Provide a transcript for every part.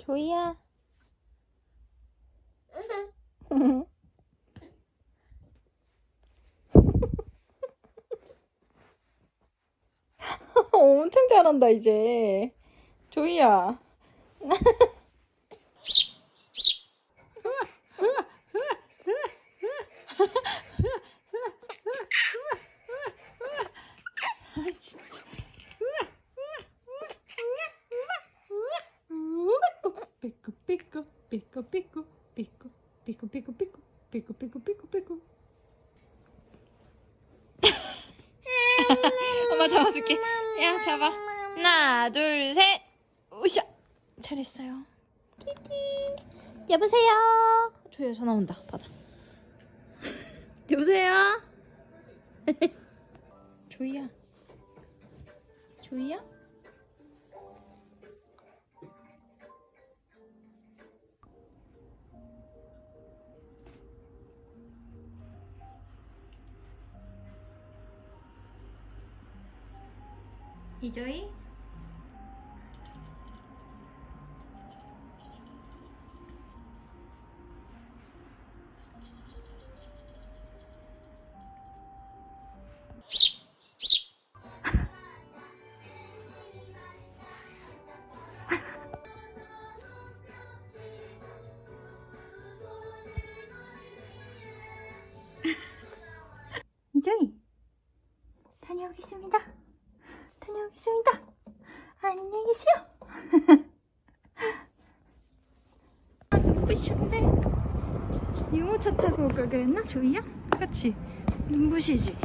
조이야. 엄청 잘한다 이제. 조이야. 엄마 잡아줄게. 야, 잡아. 하나, 둘, 셋. 으쌰. 잘했어요. 끼끼. 여보세요. 조이야, 전화 온다. 받아. 여보세요. 조이야. 조이야? 이조이? 이조이, 다녀오겠습니다. 다녀오겠습니다. 안녕히 계세요. 눈부신데? 유모차 타고 올걸 그랬나? 조이야? 그치? 눈부시지?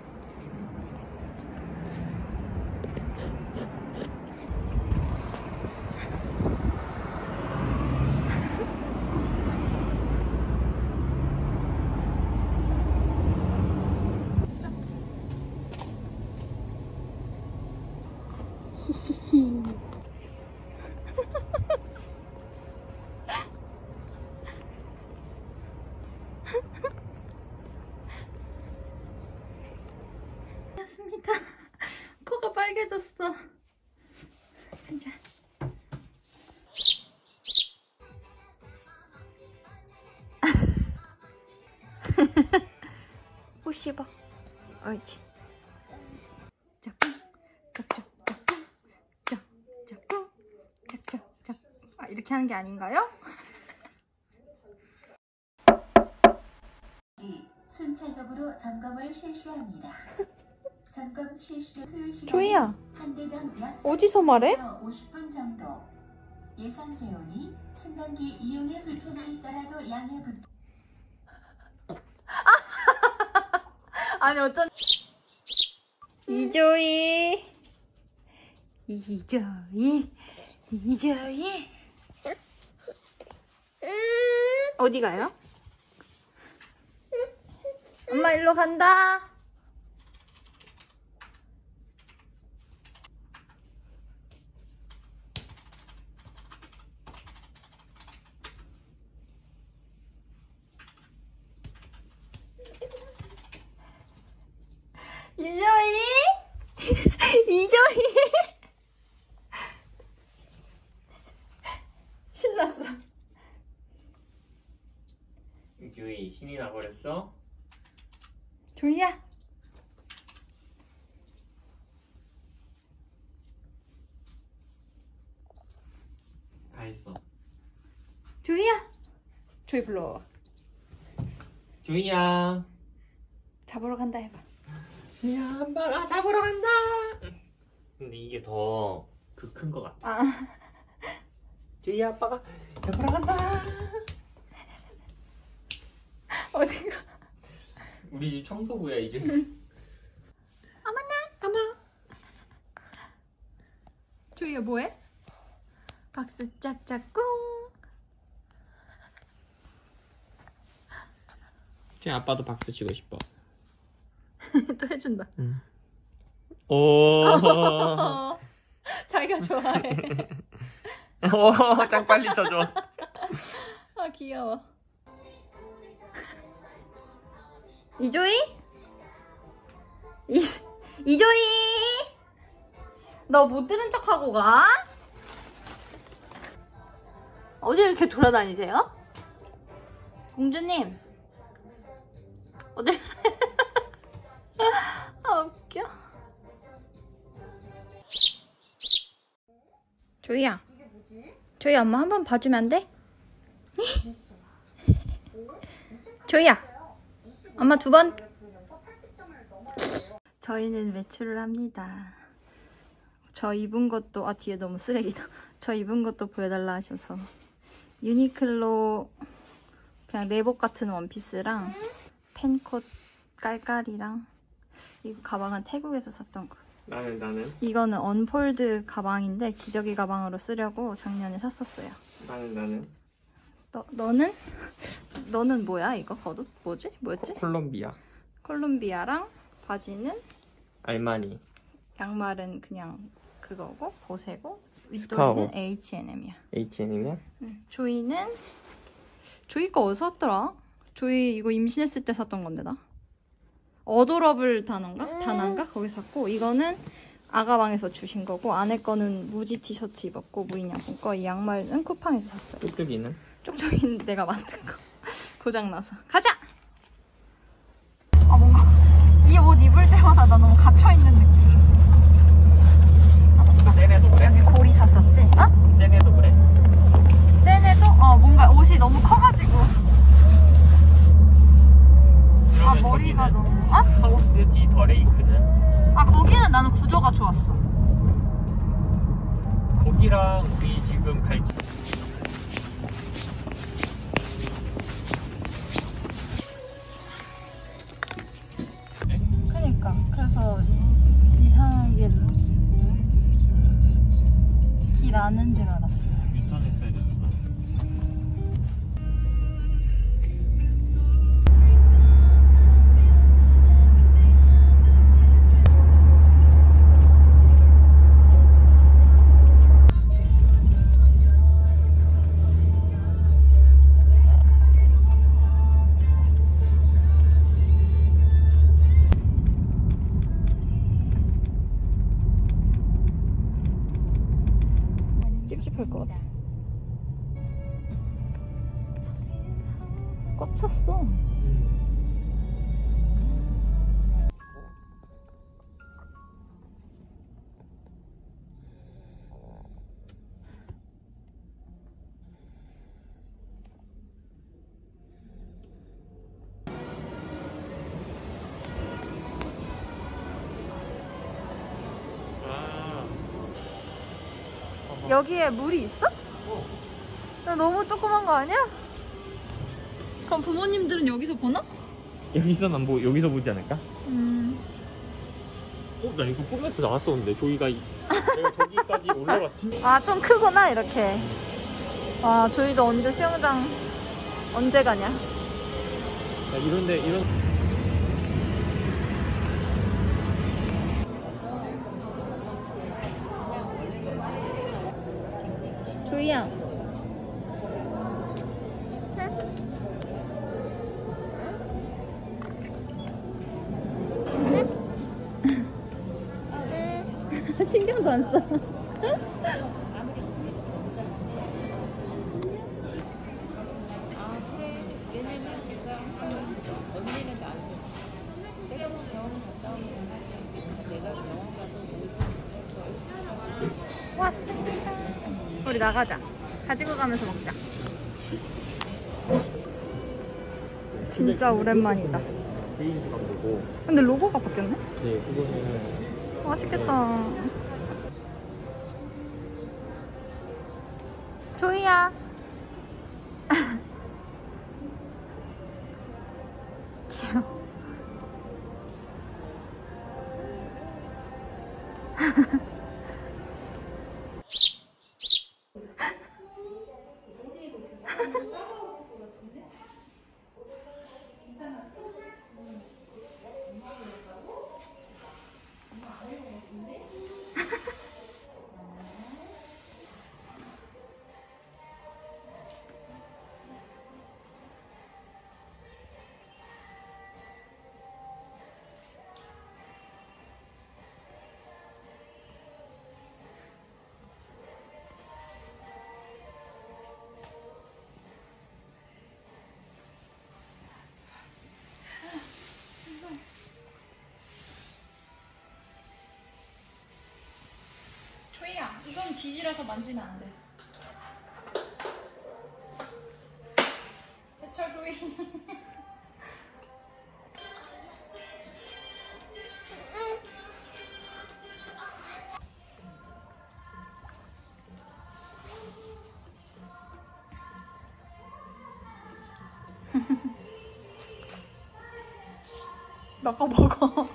안녕하십니까. 코가 빨개졌어. 이제. 못 씹어. 옳지. 짝꿍, 짝짝짝꿍, 짝짝꿍, 짝짝짝. 아, 이렇게 하는 게 아닌가요? 순차적으로 점검을 실시합니다. 점검 실시 소요시간 조이야, 한 대당 약 어디서 말해? 50분 정도. 예상해오니 승강기 이용에 불편이 있더라도 양해 부탁. 아니 어쩐. 이조이, 이조이, 이조이. 어디 가요? 엄마 일로 간다. 이조이? 이조이? 신났어. 이조이 신이 나버렸어? 조이야. 다 했어. 조이야. 조이 불러와. 조이야. 잡으러 간다 해봐. 야, 한바라 잡으러 간다. 근데 이게 더 큰 것 같아. 아. 조이야, 아빠가 잡으러 간다. 어디가? 우리 집 청소부야 이제. 어머나. 어머. 조이야 뭐해? 박수 짝짝꿍. 조이 아빠도 박수 치고 싶어. 또 해준다. 응. 오. 자기가 좋아해. 오, 짱 빨리 쳐줘. 아 귀여워. 이조이? 이조이? 너 못 들은 척하고 가? 어디 이렇게 돌아다니세요? 공주님 어디? 아 웃겨. 조이야, 조이 엄마 한 번 봐주면 안 돼? 조이야, 엄마 2번. 저희는 외출을 합니다. 저 입은 것도, 뒤에 너무 쓰레기다. 저 입은 것도 보여달라 하셔서 유니클로 그냥 내복 같은 원피스랑 펜콧 깔깔이랑 이거 가방은 태국에서 샀던 거. 나는 이거는 언폴드 가방인데 기저귀 가방으로 쓰려고 작년에 샀었어요. 나는 너는 뭐야 이거 겉옷? 뭐였지? 콜롬비아랑 바지는 알마니. 양말은 그냥 그거고 보세고 스카고. 윗도리는 H&M이야. H&M이야? 조이는 조이 거 어디서 샀더라? 조이 이거 임신했을 때 샀던 건데 나. 어도러블 단한가? 거기 샀고 이거는 아가방에서 주신 거고 안에 거는 무지 티셔츠 입었고 무인양품 거. 이 양말은 쿠팡에서 샀어요. 쪽쪽이는? 쪽쪽이는 내가 만든 거. 고장나서. 가자! 뭔가 이 옷 입을 때마다 나 너무 갇혀있는 느낌. 떼내도 그래? 여기 고리 샀었지? 어? 떼내도 그래? 떼내도? 뭔가 옷이 너무 커가지고. 머리가 너무. 하우스 더 레이크는? 거기는 나는 구조가 좋았어. 거기랑 우리 지금 갈 그니까 그래서 이상하게 길 아는 줄 알았어. 유턴했어야 됐어. 찝찝할 것 같아. 꽉 찼어. 여기에 물이 있어? 나 너무 조그만 거 아니야? 그럼 부모님들은 여기서 보나? 여기서 보지 않을까? 나 이거 꿈에서 나왔었는데 조이가 내가 저기까지 올라가서 진짜 좀 크구나 이렇게. 저희도 언제 수영장 언제 가냐? 이런 조이야. 신경도 안 써. 왔습니다. 우리 나가자. 가지고 가면서 먹자. 진짜 오랜만이다. 개인주가 보고. 근데 로고가 바뀌었네? 네, 그거는 맛있겠다. 조이야. 귀여워. 이건 지지라서 만지면 안 돼. 대철 조이. 먹어 먹어.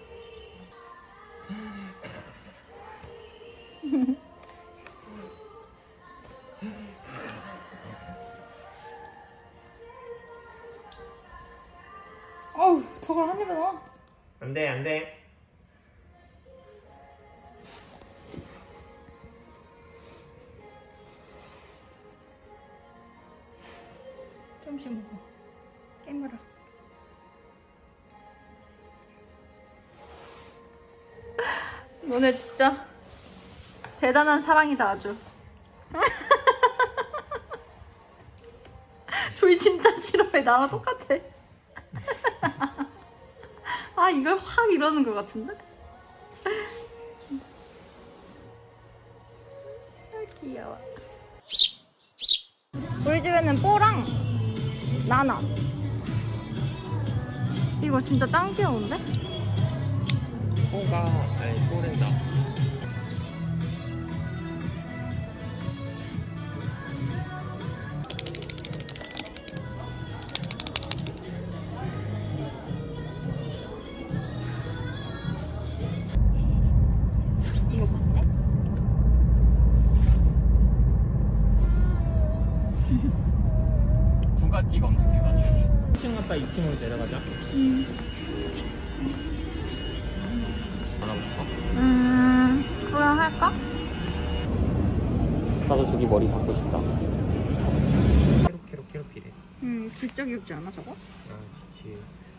어우 저걸 한 입에 넣어. 안돼 안돼. 좀씩 먹어. 깨물어. 너네 진짜 대단한 사랑이다 아주. 조이 진짜 싫어해. 나랑 똑같아. 아 이걸 확 이러는 것 같은데? 아 귀여워. 우리 집에는 뽀랑 나나. 이거 진짜 짱 귀여운데? 뽀가 아니 뽀랜다. 이거 봤대? 부가티 검색해가지고 1층 갔다 2층으로 내려가자. 안 하고 싶어? 그냥 할까? 나도 저기 머리 잡고 싶다. 캐로캐로캐로피래. 진짜 귀엽지 않아 저거? 아 그치.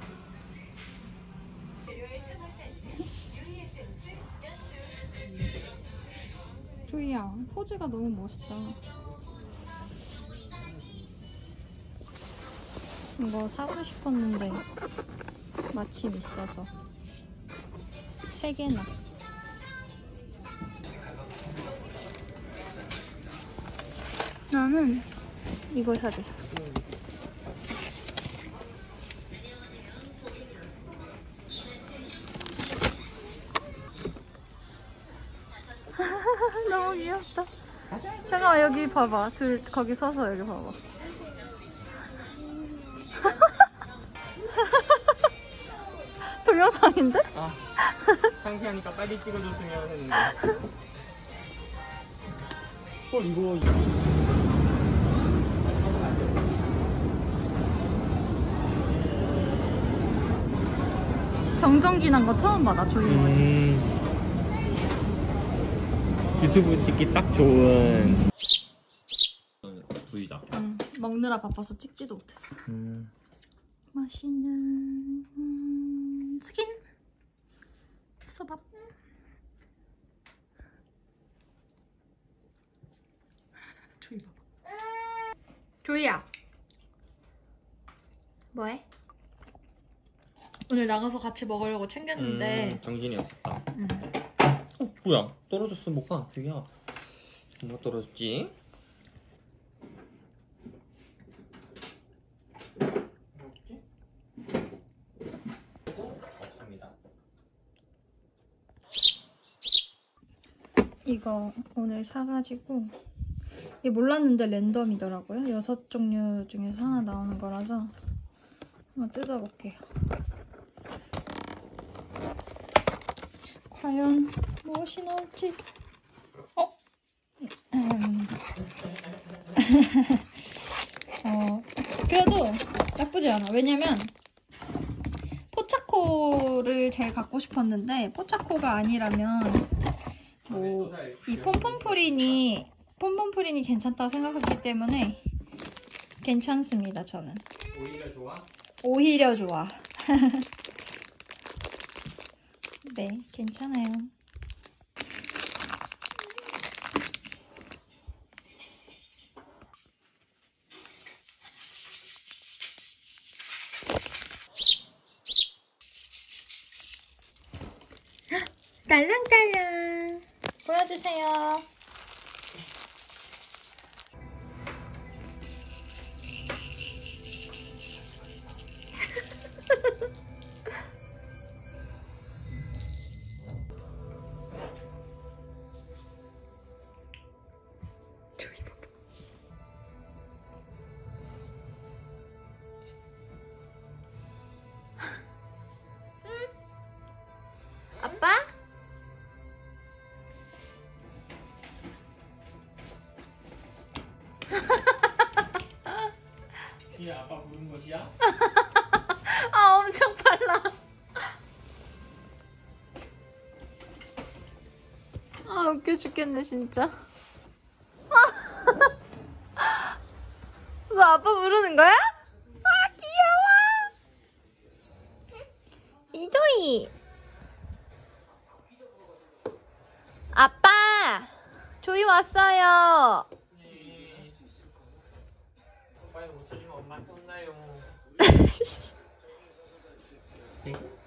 조이야 포즈가 너무 멋있다. 이거 사고 싶었는데 마침 있어서 3개나. 나는 이걸 사줬어. 너무 귀엽다. 잠깐만 여기 봐봐. 둘 거기 서서 여기 봐봐. 동영상인데? 아 창피하니까 빨리 찍어줬으면 했는데. 이거 정전기 난 거 처음 봐. 나 조이 머리. 유튜브 찍기 딱 좋은 부위다. 먹느라 바빠서 찍지도 못했어. 맛있는 스킨 소밥. 조이 봐봐. 조이야 뭐해? 오늘 나가서 같이 먹으려고 챙겼는데 정신이 없었다. 뭐야 떨어졌어. 뭐가 주희야. 뭐 떨어졌지? 없습니다. 이거 오늘 사가지고 이게 몰랐는데 랜덤이더라고요. 6종류 중에서 하나 나오는 거라서 한번 뜯어볼게요. 과연 무엇이 나올지. 그래도 나쁘지 않아. 왜냐면 포차코를 제일 갖고 싶었는데 포차코가 아니라면 뭐 이 폼폼프린이 괜찮다고 생각했기 때문에 괜찮습니다. 저는 오히려 좋아? 오히려 좋아. 네, 괜찮아요. 딸랑딸랑 보여주세요. 아빠? 이게 아빠 부른 것이야? 아, 엄청 빨라. 아, 웃겨 죽겠네, 진짜. 너 아빠 부르는 거야? 아, 귀여워. 이조이. 아빠, 조이 왔어요. 네. 빨리 못 찾으면 엄마한테 혼나요. 네?